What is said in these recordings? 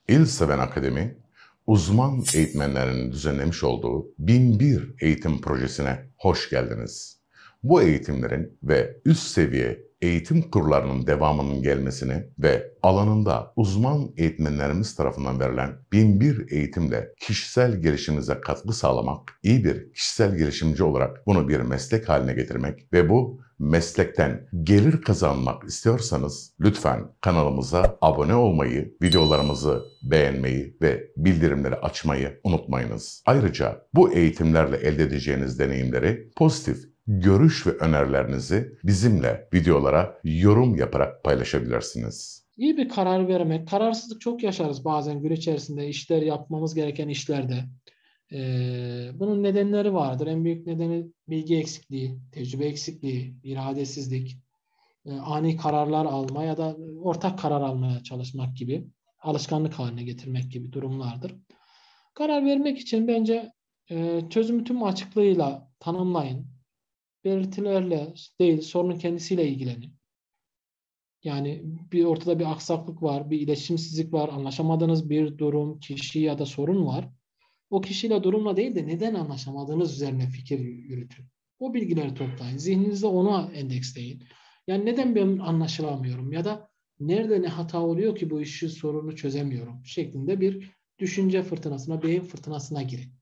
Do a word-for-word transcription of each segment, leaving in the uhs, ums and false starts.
İl Seven Akademi, uzman eğitmenlerinin düzenlemiş olduğu bin bir eğitim projesine hoş geldiniz. Bu eğitimlerin ve üst seviye eğitim kurlarının devamının gelmesini ve alanında uzman eğitmenlerimiz tarafından verilen bin bir eğitimle kişisel gelişiminize katkı sağlamak, iyi bir kişisel gelişimci olarak bunu bir meslek haline getirmek ve bu meslekten gelir kazanmak istiyorsanız lütfen kanalımıza abone olmayı, videolarımızı beğenmeyi ve bildirimleri açmayı unutmayınız. Ayrıca bu eğitimlerle elde edeceğiniz deneyimleri pozitif görüş ve önerilerinizi bizimle videolara yorum yaparak paylaşabilirsiniz. İyi bir karar vermek. Kararsızlık çok yaşarız bazen gün içerisinde işler yapmamız gereken işlerde. Ee, bunun nedenleri vardır. En büyük nedeni bilgi eksikliği, tecrübe eksikliği, iradesizlik, e, ani kararlar alma ya da ortak karar almaya çalışmak gibi, alışkanlık haline getirmek gibi durumlardır. Karar vermek için bence e, çözümü tüm açıklığıyla tanımlayın. Belirtilerle değil, sorunun kendisiyle ilgilenin. Yani bir ortada bir aksaklık var, bir iletişimsizlik var, anlaşamadığınız bir durum, kişi ya da sorun var. O kişiyle durumla değil de neden anlaşamadığınız üzerine fikir yürütün. O bilgileri toplayın. Zihninizde onu endeksleyin. Yani neden ben anlaşılamıyorum ya da nerede ne hata oluyor ki bu işi sorunu çözemiyorum şeklinde bir düşünce fırtınasına, beyin fırtınasına girin.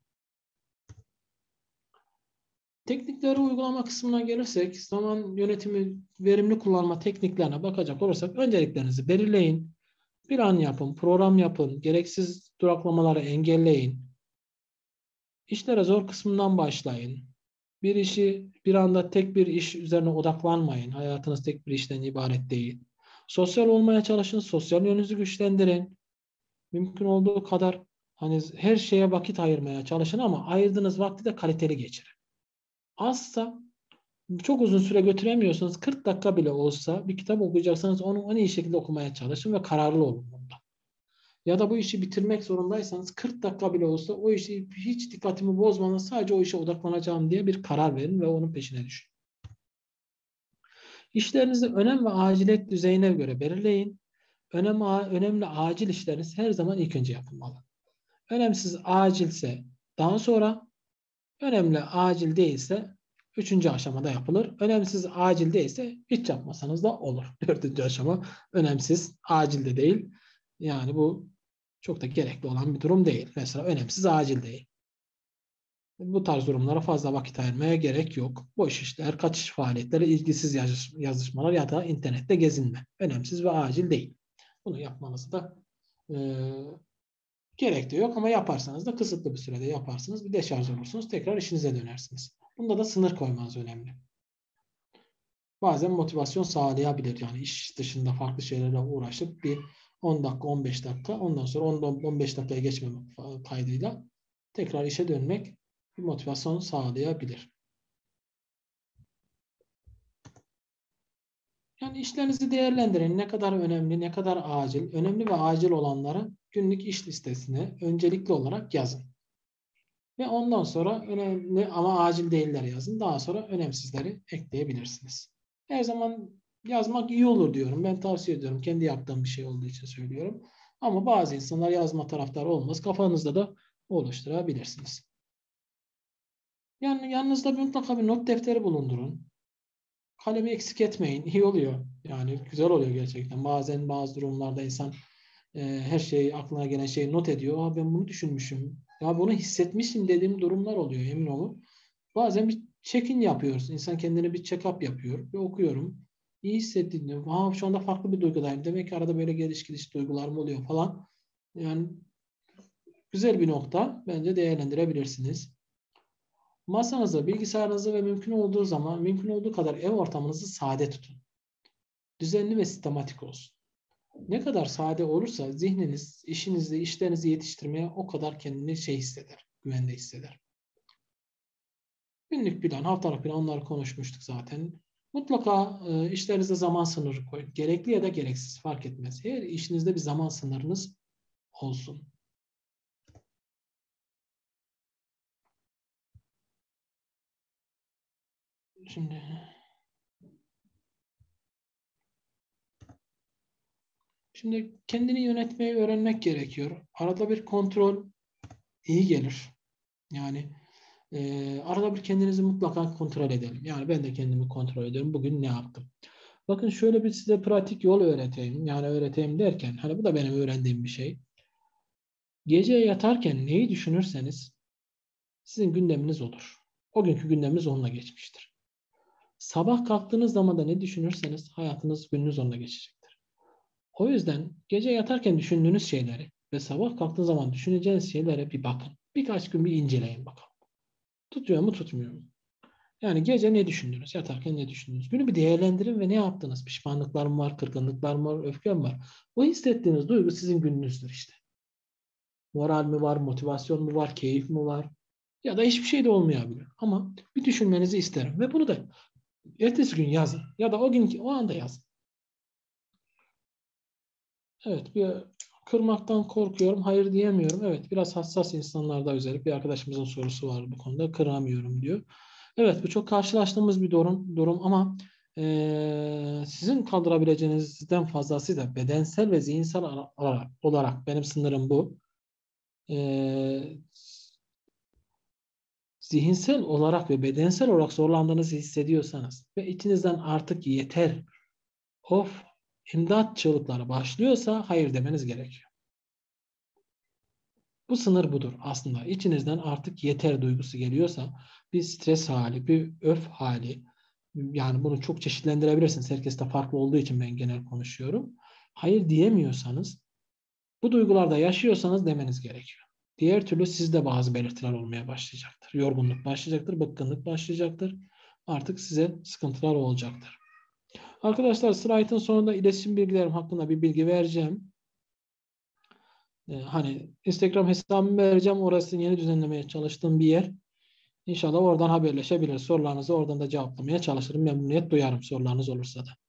Teknikleri uygulama kısmına gelirsek, zaman yönetimi verimli kullanma tekniklerine bakacak olursak önceliklerinizi belirleyin. Plan yapın, program yapın, gereksiz duraklamaları engelleyin. İşlere zor kısmından başlayın. Bir işi bir anda tek bir iş üzerine odaklanmayın. Hayatınız tek bir işten ibaret değil. Sosyal olmaya çalışın, sosyal yönünüzü güçlendirin. Mümkün olduğu kadar hani her şeye vakit ayırmaya çalışın ama ayırdığınız vakti de kaliteli geçirin. Azsa çok uzun süre götüremiyorsanız kırk dakika bile olsa bir kitap okuyacaksanız onu en iyi şekilde okumaya çalışın ve kararlı olun bunda. Ya da bu işi bitirmek zorundaysanız kırk dakika bile olsa o işi hiç dikkatimi bozmadan sadece o işe odaklanacağım diye bir karar verin ve onun peşine düşün. İşlerinizi önem ve aciliyet düzeyine göre belirleyin. Önem, önemli acil işleriniz her zaman ilk önce yapılmalı. Önemsiz acilse daha sonra, önemli acil değilse üçüncü aşamada yapılır. Önemsiz acil değilse hiç yapmasanız da olur. Dördüncü aşama önemsiz acil de değil. Yani bu çok da gerekli olan bir durum değil. Mesela önemsiz acil değil. Bu tarz durumlara fazla vakit ayırmaya gerek yok. Boş işler, kaçış faaliyetleri, ilgisiz yazışmalar ya da internette gezinme. Önemsiz ve acil değil. Bunu yapmanız da e, gerek de yok ama yaparsanız da kısıtlı bir sürede yaparsınız. Bir deşarj olursunuz. Tekrar işinize dönersiniz. Bunda da sınır koymanız önemli. Bazen motivasyon sağlayabilir. Yani iş dışında farklı şeylerle uğraşıp bir on dakika, on beş dakika ondan sonra on on beş dakikaya geçmemek kaydıyla tekrar işe dönmek bir motivasyon sağlayabilir. Yani işlerinizi değerlendirin. Ne kadar önemli, ne kadar acil. Önemli ve acil olanları günlük iş listesine öncelikli olarak yazın. Ve ondan sonra önemli ama acil değiller yazın. Daha sonra önemsizleri ekleyebilirsiniz. Her zaman yazmak iyi olur diyorum. Ben tavsiye ediyorum. Kendi yaptığım bir şey olduğu için söylüyorum. Ama bazı insanlar yazma taraftarı olmaz. Kafanızda da oluşturabilirsiniz. Yani yanınızda mutlaka bir not defteri bulundurun. Kalemi eksik etmeyin. İyi oluyor. Yani güzel oluyor gerçekten. Bazen bazı durumlarda insan e, her şeyi aklına gelen şeyi not ediyor. Aa, ben bunu düşünmüşüm. Ya bunu hissetmişim dediğim durumlar oluyor emin olun. Bazen bir check-in yapıyoruz. İnsan kendine bir check-up yapıyor. Ve okuyorum. İyi hissettim diyor. Aa, şu anda farklı bir duygudayım. Demek ki arada böyle geliş gidiş duygularım oluyor falan. Yani güzel bir nokta. Bence değerlendirebilirsiniz. Masanızı, bilgisayarınızı ve mümkün olduğu zaman, mümkün olduğu kadar ev ortamınızı sade tutun. Düzenli ve sistematik olsun. Ne kadar sade olursa zihniniz, işinizi, işlerinizi yetiştirmeye o kadar kendini şey hisseder, güvende hisseder. Günlük plan, haftalık plan onları konuşmuştuk zaten. Mutlaka e, işlerinize zaman sınırı koyun. Gerekli ya da gereksiz fark etmez. Her işinizde bir zaman sınırınız olsun. Şimdi Şimdi kendini yönetmeyi öğrenmek gerekiyor. Arada bir kontrol iyi gelir. Yani e, arada bir kendinizi mutlaka kontrol edelim. Yani ben de kendimi kontrol ediyorum. Bugün ne yaptım? Bakın şöyle bir size pratik yol öğreteyim. Yani öğreteyim derken hani bu da benim öğrendiğim bir şey. Gece yatarken neyi düşünürseniz sizin gündeminiz olur. O günkü gündeminiz onunla geçmiştir. Sabah kalktığınız zaman da ne düşünürseniz hayatınız, gününüz onunla geçecektir. O yüzden gece yatarken düşündüğünüz şeyleri ve sabah kalktığınız zaman düşüneceğiniz şeylere bir bakın. Birkaç gün bir inceleyin bakalım. Tutuyor mu, tutmuyor mu? Yani gece ne düşündünüz? Yatarken ne düşündünüz? Günü bir değerlendirin ve ne yaptınız? Pişmanlıklar mı var, kırgınlıklar mı var, öfke mi var? O hissettiğiniz duygu sizin gününüzdür işte. Moral mi var, motivasyon mu var, keyif mi var? Ya da hiçbir şey de olmayabilir. Ama bir düşünmenizi isterim. Ve bunu da ertesi gün yazın. Ya da o gün o anda yazın. Evet, bir kırmaktan korkuyorum. Hayır diyemiyorum. Evet, biraz hassas insanlarda özellikle bir arkadaşımızın sorusu var bu konuda. Kıramıyorum diyor. Evet, bu çok karşılaştığımız bir durum, durum ama e, sizin kaldırabileceğinizden fazlası da bedensel ve zihinsel olarak, olarak benim sınırım bu. E, zihinsel olarak ve bedensel olarak zorlandığınızı hissediyorsanız ve içinizden artık yeter, of, imdat çığlıkları başlıyorsa hayır demeniz gerekiyor. Bu sınır budur aslında. İçinizden artık yeter duygusu geliyorsa bir stres hali, bir öf hali, yani bunu çok çeşitlendirebilirsiniz. Herkes de farklı olduğu için ben genel konuşuyorum. Hayır diyemiyorsanız, bu duygularda yaşıyorsanız demeniz gerekiyor. Diğer türlü sizde bazı belirtiler olmaya başlayacaktır. Yorgunluk başlayacaktır, bıkkınlık başlayacaktır. Artık size sıkıntılar olacaktır. Arkadaşlar slaytın sonunda iletişim bilgilerim hakkında bir bilgi vereceğim. Ee, hani Instagram hesabımı vereceğim. Orası yeni düzenlemeye çalıştığım bir yer. İnşallah oradan haberleşebiliriz. Sorularınızı oradan da cevaplamaya çalışırım. Memnuniyet duyarım sorularınız olursa da.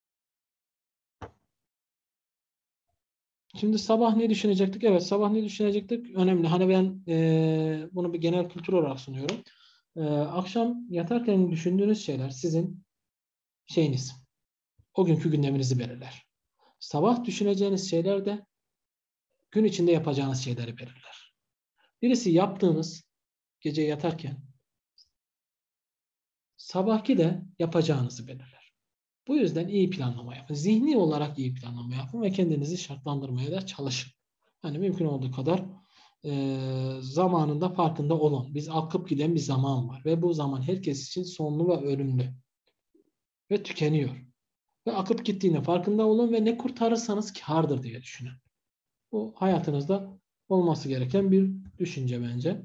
Şimdi sabah ne düşünecektik? Evet, sabah ne düşünecektik? Önemli. Hani ben e, bunu bir genel kültür olarak sunuyorum. E, akşam yatarken düşündüğünüz şeyler sizin şeyiniz. O günkü gündeminizi belirler. Sabah düşüneceğiniz şeyler de gün içinde yapacağınız şeyleri belirler. Birisi yaptığınız gece yatarken, sabahki de yapacağınızı belirler. Bu yüzden iyi planlama yapın. Zihni olarak iyi planlama yapın ve kendinizi şartlandırmaya da çalışın. Yani mümkün olduğu kadar e, zamanında farkında olun. Biz akıp giden bir zaman var ve bu zaman herkes için sonlu ve ölümlü ve tükeniyor. Ve akıp gittiğine farkında olun ve ne kurtarırsanız kârdır diye düşünün. Bu hayatınızda olması gereken bir düşünce bence.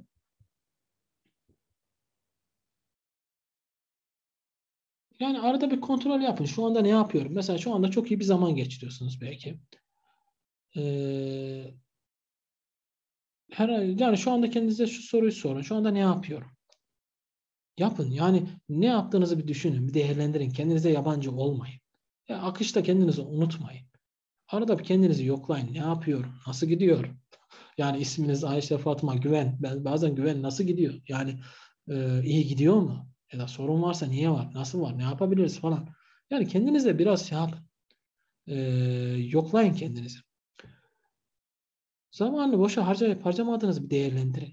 Yani arada bir kontrol yapın. Şu anda ne yapıyorum? Mesela şu anda çok iyi bir zaman geçiriyorsunuz belki. Ee, her yani şu anda kendinize şu soruyu sorun. Şu anda ne yapıyorum? Yapın. Yani ne yaptığınızı bir düşünün, bir değerlendirin. Kendinize yabancı olmayın. Ya akışta kendinizi unutmayın. Arada bir kendinizi yoklayın. Ne yapıyorum? Nasıl gidiyor? Yani isminiz Ayşe, Fatma, Güven. Ben bazen Güven nasıl gidiyor? Yani e, iyi gidiyor mu? Ya da sorun varsa niye var? Nasıl var? Ne yapabiliriz falan. Yani kendinize biraz şey yapın. E, yoklayın kendinizi. Zamanını boşa harcayıp harcamadığınızı bir değerlendirin.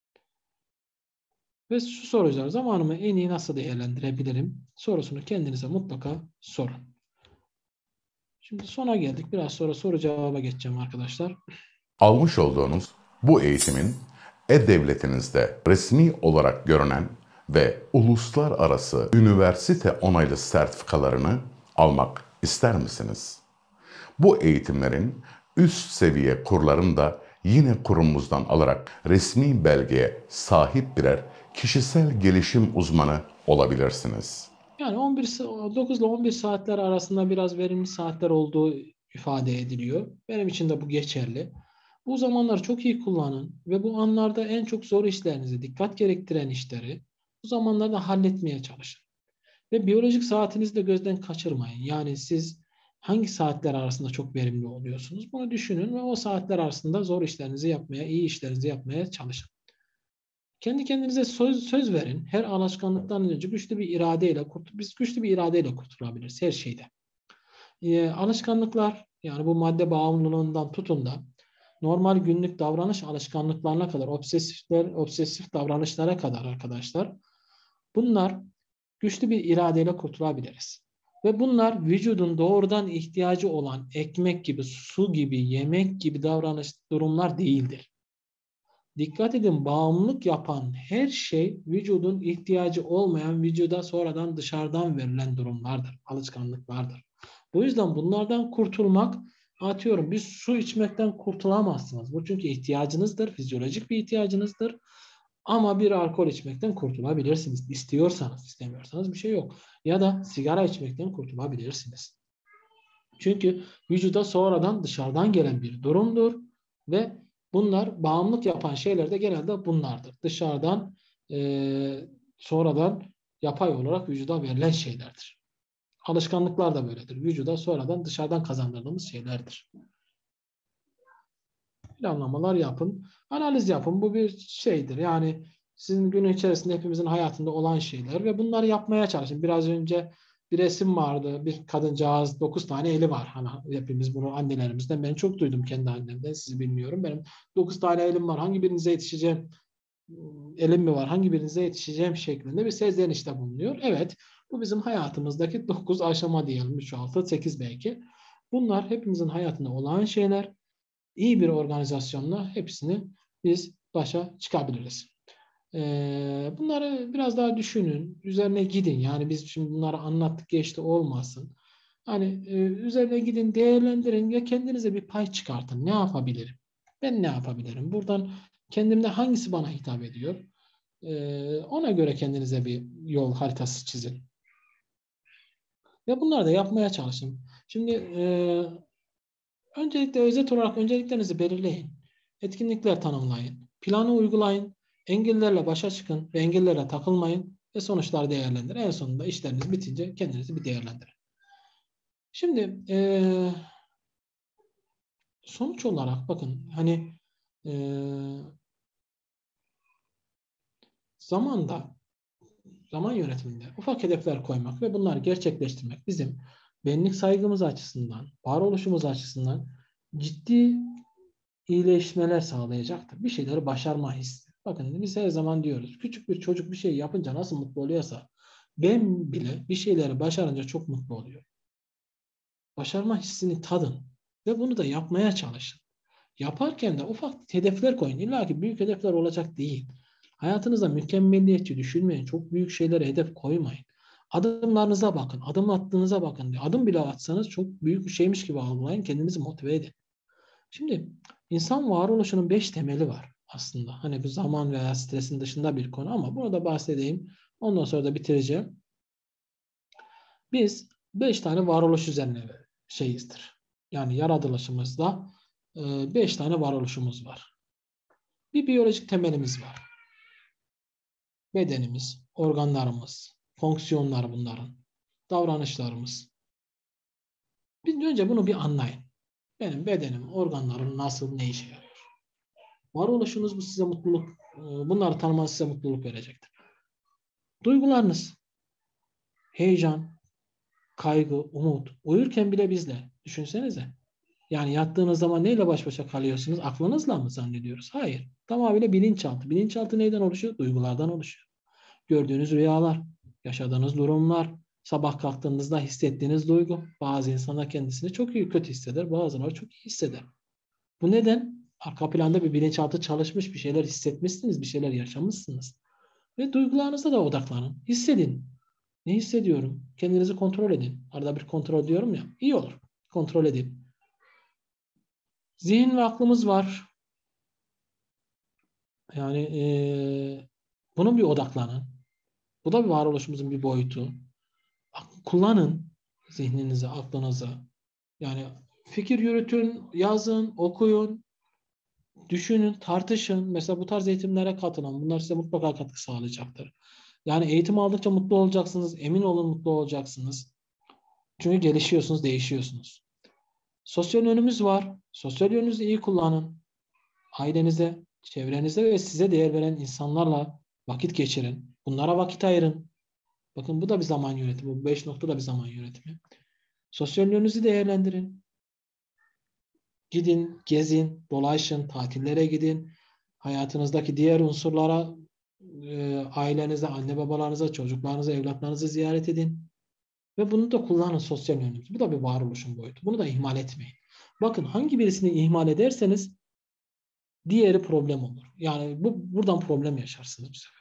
Ve şu sorular, zamanımı en iyi nasıl değerlendirebilirim sorusunu kendinize mutlaka sorun. Şimdi sona geldik. Biraz sonra soru cevaba geçeceğim arkadaşlar. Almış olduğunuz bu eğitimin e-devletinizde resmi olarak görünen ve uluslararası üniversite onaylı sertifikalarını almak ister misiniz? Bu eğitimlerin üst seviye kurlarını da yine kurumumuzdan alarak resmi belgeye sahip birer kişisel gelişim uzmanı olabilirsiniz. Yani on bir, dokuz ile on bir saatler arasında biraz verimli saatler olduğu ifade ediliyor. Benim için de bu geçerli. Bu zamanları çok iyi kullanın ve bu anlarda en çok zor işlerinizi, dikkat gerektiren işleri bu zamanlarda halletmeye çalışın. Ve biyolojik saatinizi de gözden kaçırmayın. Yani siz hangi saatler arasında çok verimli oluyorsunuz? Bunu düşünün ve o saatler arasında zor işlerinizi yapmaya, iyi işlerinizi yapmaya çalışın. Kendi kendinize söz, söz verin. Her alışkanlıktan önce güçlü bir iradeyle, biz güçlü bir iradeyle kurtulabiliriz her şeyde. E, alışkanlıklar, yani bu madde bağımlılığından tutun da normal günlük davranış alışkanlıklarına kadar, obsesifler, obsesif davranışlara kadar arkadaşlar, bunlar güçlü bir iradeyle kurtulabiliriz. Ve bunlar vücudun doğrudan ihtiyacı olan ekmek gibi, su gibi, yemek gibi davranış durumlar değildir. Dikkat edin, bağımlılık yapan her şey vücudun ihtiyacı olmayan, vücuda sonradan dışarıdan verilen durumlardır, alışkanlıklardır. Bu yüzden bunlardan kurtulmak, atıyorum bir su içmekten kurtulamazsınız. Bu çünkü ihtiyacınızdır, fizyolojik bir ihtiyacınızdır. Ama bir alkol içmekten kurtulabilirsiniz. İstiyorsanız, istemiyorsanız bir şey yok. Ya da sigara içmekten kurtulabilirsiniz. Çünkü vücuda sonradan dışarıdan gelen bir durumdur ve bunlar bağımlılık yapan şeyler de genelde bunlardır. Dışarıdan e, sonradan yapay olarak vücuda verilen şeylerdir. Alışkanlıklar da böyledir. Vücuda sonradan dışarıdan kazandırdığımız şeylerdir. Planlamalar yapın, analiz yapın. Bu bir şeydir. Yani sizin gün içerisinde hepimizin hayatında olan şeyler ve bunları yapmaya çalışın. Biraz önce bir resim vardı. Bir kadıncağız, dokuz tane eli var. Hani hepimiz bunu annelerimizden, ben çok duydum kendi annemden. Sizi bilmiyorum. Benim dokuz tane elim var. Hangi birinize yetişeceğim? Elim mi var? Hangi birinize yetişeceğim şeklinde bir serzenişte bulunuyor. Evet, bu bizim hayatımızdaki dokuz aşama diyelim. üç, altı, sekiz belki. Bunlar hepimizin hayatında olan şeyler. İyi bir organizasyonla hepsini biz başa çıkabiliriz. Ee, bunları biraz daha düşünün, üzerine gidin. Yani biz şimdi bunları anlattık geçti olmasın. Hani e, üzerine gidin, değerlendirin ve kendinize bir pay çıkartın. Ne yapabilirim? Ben ne yapabilirim? Buradan kendimde hangisi bana hitap ediyor? Ee, ona göre kendinize bir yol haritası çizin. Ve bunları da yapmaya çalışın. Şimdi e, öncelikle özet olarak önceliklerinizi belirleyin. Etkinlikler tanımlayın. Planı uygulayın. Engellerle başa çıkın ve engellerle takılmayın ve sonuçları değerlendirin. En sonunda işleriniz bitince kendinizi bir değerlendirin. Şimdi e, sonuç olarak bakın, hani e, zamanda, zaman yönetiminde ufak hedefler koymak ve bunları gerçekleştirmek bizim benlik saygımız açısından, varoluşumuz açısından ciddi iyileşmeler sağlayacaktır. Bir şeyleri başarma hissi. Bakın biz her zaman diyoruz, küçük bir çocuk bir şey yapınca nasıl mutlu oluyorsa ben bile bir şeyleri başarınca çok mutlu oluyorum. Başarma hissini tadın ve bunu da yapmaya çalışın. Yaparken de ufak hedefler koyun. İlla ki büyük hedefler olacak değil. Hayatınızda mükemmeliyetçi düşünmeyin. Çok büyük şeylere hedef koymayın. Adımlarınıza bakın. Adım attığınıza bakın. Adım bile atsanız çok büyük bir şeymiş gibi algılayın. Kendinizi motive edin. Şimdi insan varoluşunun beş temeli var aslında. Hani bu zaman veya stresin dışında bir konu ama bunu da bahsedeyim. Ondan sonra da bitireceğim. Biz beş tane varoluş üzerine şeyizdir. Yani yaratılışımızda beş tane varoluşumuz var. Bir biyolojik temelimiz var. Bedenimiz, organlarımız, fonksiyonlar bunların, davranışlarımız. Biz önce bunu bir anlayın. Benim bedenim, organlarım nasıl, ne işe yarıyor? Varoluşunuz bu size mutluluk, bunları tanımanız size mutluluk verecektir. Duygularınız, heyecan, kaygı, umut, uyurken bile bizle. Düşünsenize. Yani yattığınız zaman neyle baş başa kalıyorsunuz? Aklınızla mı zannediyoruz? Hayır. Tamamıyla bilinçaltı. Bilinçaltı neyden oluşuyor? Duygulardan oluşuyor. Gördüğünüz rüyalar, yaşadığınız durumlar, sabah kalktığınızda hissettiğiniz duygu. Bazı insanlar kendisini çok iyi kötü hisseder, bazıları çok iyi hisseder. Bu neden? Arka planda bir bilinçaltı çalışmış, bir şeyler hissetmişsiniz, bir şeyler yaşamışsınız. Ve duygularınıza da odaklanın. Hissedin. Ne hissediyorum? Kendinizi kontrol edin. Arada bir kontrol diyorum ya. İyi olur. Kontrol edin. Zihin ve aklımız var. Yani ee, bunun bir odaklanın. Bu da bir varoluşumuzun bir boyutu. Kullanın zihninizi, aklınızı. Yani fikir yürütün, yazın, okuyun, düşünün, tartışın. Mesela bu tarz eğitimlere katılın. Bunlar size mutlaka katkı sağlayacaktır. Yani eğitim aldıkça mutlu olacaksınız. Emin olun mutlu olacaksınız. Çünkü gelişiyorsunuz, değişiyorsunuz. Sosyal yönümüz var. Sosyal yönünüzü iyi kullanın. Ailenize, çevrenize ve size değer veren insanlarla vakit geçirin. Bunlara vakit ayırın. Bakın bu da bir zaman yönetimi. Bu beş nokta da bir zaman yönetimi. Sosyal yönünüzü değerlendirin. Gidin, gezin, dolaşın, tatillere gidin. Hayatınızdaki diğer unsurlara, e, ailenize, anne babalarınıza, çocuklarınıza, evlatlarınızı ziyaret edin. Ve bunu da kullanın sosyal yönünüzü. Bu da bir varoluşun boyutu. Bunu da ihmal etmeyin. Bakın hangi birisini ihmal ederseniz diğeri problem olur. Yani bu buradan problem yaşarsınız bu sefer.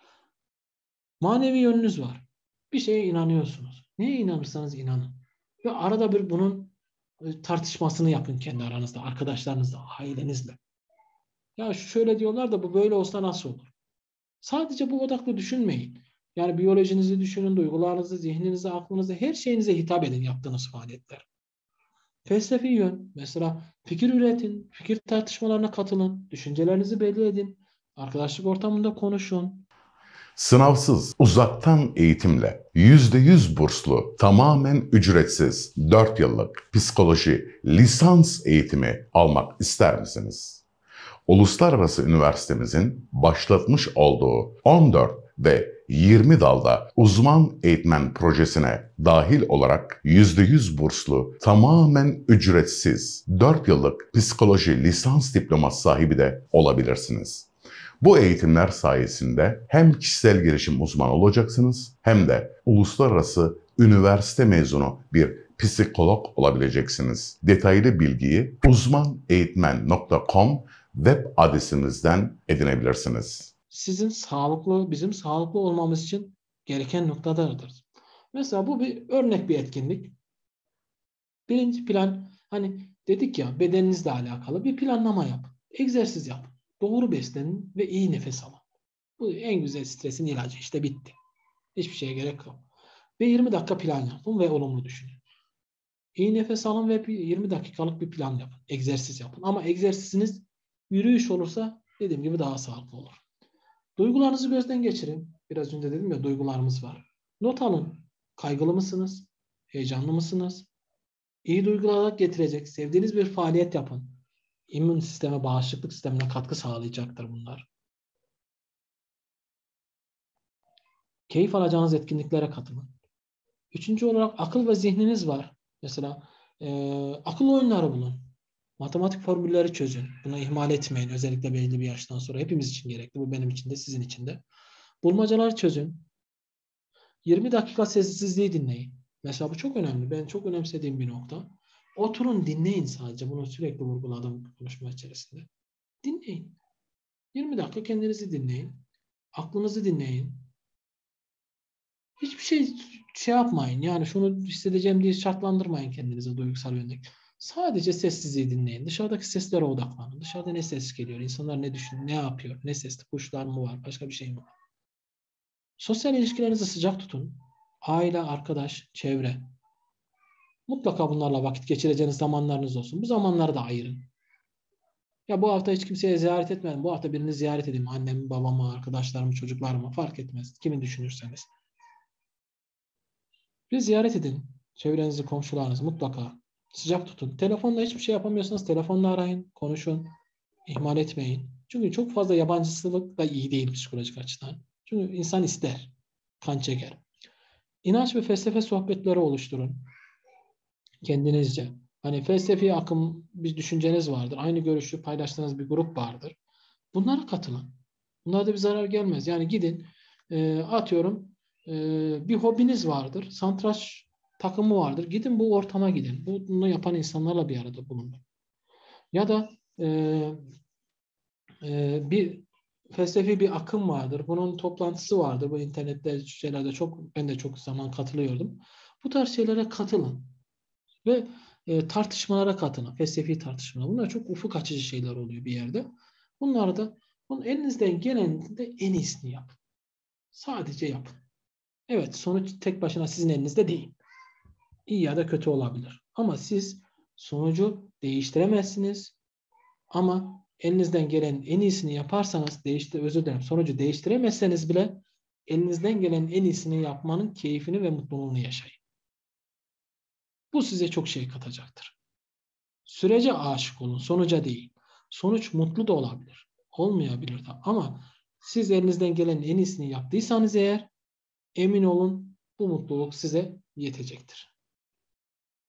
Manevi yönünüz var. Bir şeye inanıyorsunuz. Neye inanırsanız inanın. Ve arada bir bunun tartışmasını yapın kendi aranızda, arkadaşlarınızla, ailenizle. Ya şöyle diyorlar da bu böyle olsa nasıl olur? Sadece bu odaklı düşünmeyin. Yani biyolojinizi düşünün, duygularınızı, zihninizi, aklınızı, her şeyinize hitap edin yaptığınız faaliyetler. Felsefi yön, mesela fikir üretin, fikir tartışmalarına katılın, düşüncelerinizi belli edin, arkadaşlık ortamında konuşun. Sınavsız, uzaktan eğitimle, yüzde yüz burslu, tamamen ücretsiz dört yıllık psikoloji lisans eğitimi almak ister misiniz? Uluslararası üniversitemizin başlatmış olduğu on dört ve yirmi dalda uzman eğitmen projesine dahil olarak yüzde yüz burslu, tamamen ücretsiz dört yıllık psikoloji lisans diploması sahibi de olabilirsiniz. Bu eğitimler sayesinde hem kişisel gelişim uzmanı olacaksınız hem de uluslararası üniversite mezunu bir psikolog olabileceksiniz. Detaylı bilgiyi uzman eğitmen nokta com web adresimizden edinebilirsiniz. Sizin sağlıklı, bizim sağlıklı olmamız için gereken noktalardır. Mesela bu bir örnek bir etkinlik. Birinci plan, hani dedik ya, bedeninizle alakalı bir planlama yapın. Egzersiz yapın. Doğru beslenin ve iyi nefes alın. Bu en güzel stresin ilacı. İşte bitti. Hiçbir şeye gerek yok. Ve yirmi dakika plan yapın ve olumlu düşünün. İyi nefes alın ve yirmi dakikalık bir plan yapın. Egzersiz yapın. Ama egzersiziniz yürüyüş olursa dediğim gibi daha sağlıklı olur. Duygularınızı gözden geçirin. Biraz önce dedim ya, duygularımız var. Not alın. Kaygılı mısınız? Heyecanlı mısınız? İyi duygular getirecek, sevdiğiniz bir faaliyet yapın. İmmün sisteme, bağışıklık sistemine katkı sağlayacaktır bunlar. Keyif alacağınız etkinliklere katılın. Üçüncü olarak akıl ve zihniniz var. Mesela e, akıl oyunları bulun. Matematik formülleri çözün. Bunu ihmal etmeyin. Özellikle belli bir yaştan sonra. Hepimiz için gerekli. Bu benim için de, sizin için de. Bulmacalar çözün. yirmi dakika sessizliği dinleyin. Mesela bu çok önemli. Ben çok önemsediğim bir nokta. Oturun, dinleyin sadece. Bunu sürekli vurguladım konuşma içerisinde. Dinleyin. yirmi dakika kendinizi dinleyin. Aklınızı dinleyin. Hiçbir şey şey yapmayın. Yani şunu hissedeceğim diye şartlandırmayın kendinize duygusal yönelik. Sadece sessizliği dinleyin. Dışarıdaki seslere odaklanın. Dışarıda ne ses geliyor? İnsanlar ne düşünüyor? Ne yapıyor? Ne sesli? Kuşlar mı var? Başka bir şey mi var? Sosyal ilişkilerinizi sıcak tutun. Aile, arkadaş, çevre. Mutlaka bunlarla vakit geçireceğiniz zamanlarınız olsun. Bu zamanları da ayırın. Ya bu hafta hiç kimseye ziyaret etmedim. Bu hafta birini ziyaret edeyim. Annemi, babamı, arkadaşlarımı, çocuklarımı fark etmez. Kimi düşünürseniz. Bir ziyaret edin. Çevrenizi, komşularınızı mutlaka sıcak tutun. Telefonla hiçbir şey yapamıyorsanız telefonla arayın, konuşun. İhmal etmeyin. Çünkü çok fazla yabancısılık da iyi değil psikolojik açıdan. Çünkü insan ister, kan çeker. İnanç ve felsefe sohbetleri oluşturun. Kendinizce. Hani felsefi akım bir düşünceniz vardır. Aynı görüşü paylaştığınız bir grup vardır. Bunlara katılın. Bunlarda bir zarar gelmez. Yani gidin, e, atıyorum, e, bir hobiniz vardır. Satranç takımı vardır. Gidin bu ortama gidin. Bunu yapan insanlarla bir arada bulunun. Ya da e, e, bir felsefi bir akım vardır. Bunun toplantısı vardır. Bu internette şeylerde çok, ben de çok zaman katılıyordum. Bu tarz şeylere katılın. Ve e, tartışmalara katılın. Felsefi tartışmalar. Bunlar çok ufuk açıcı şeyler oluyor bir yerde. Bunları da bunun elinizden gelen de en iyisini yapın. Sadece yapın. Evet, sonuç tek başına sizin elinizde değil. İyi ya da kötü olabilir. Ama siz sonucu değiştiremezsiniz. Ama elinizden gelen en iyisini yaparsanız, değiştir, özür dilerim, sonucu değiştiremezseniz bile elinizden gelen en iyisini yapmanın keyfini ve mutluluğunu yaşayın. Bu size çok şey katacaktır. Sürece aşık olun, sonuca değil. Sonuç mutlu da olabilir, olmayabilir de. Ama siz elinizden gelen en iyisini yaptıysanız eğer, emin olun bu mutluluk size yetecektir.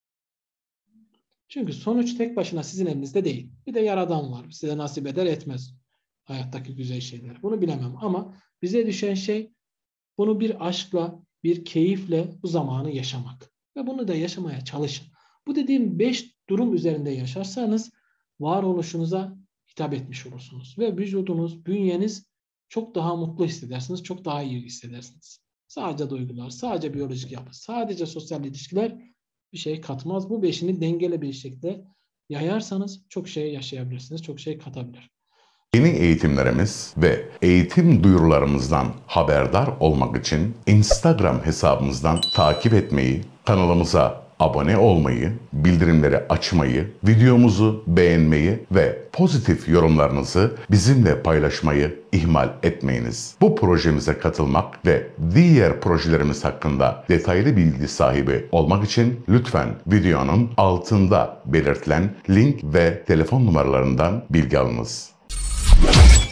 Çünkü sonuç tek başına sizin elinizde değil. Bir de Yaradan var. Size nasip eder etmez hayattaki güzel şeyler. Bunu bilemem ama bize düşen şey bunu bir aşkla, bir keyifle bu zamanı yaşamak. Ve bunu da yaşamaya çalışın. Bu dediğim beş durum üzerinde yaşarsanız varoluşunuza hitap etmiş olursunuz. Ve vücudunuz, bünyeniz çok daha mutlu hissedersiniz, çok daha iyi hissedersiniz. Sadece duygular, sadece biyolojik yapı, sadece sosyal ilişkiler bir şey katmaz. Bu beşini dengeli bir şekilde yayarsanız çok şey yaşayabilirsiniz, çok şey katabilir. Yeni eğitimlerimiz ve eğitim duyurularımızdan haberdar olmak için Instagram hesabımızdan takip etmeyi, kanalımıza abone olmayı, bildirimleri açmayı, videomuzu beğenmeyi ve pozitif yorumlarınızı bizimle paylaşmayı ihmal etmeyiniz. Bu projemize katılmak ve diğer projelerimiz hakkında detaylı bilgi sahibi olmak için lütfen videonun altında belirtilen link ve telefon numaralarından bilgi alınız.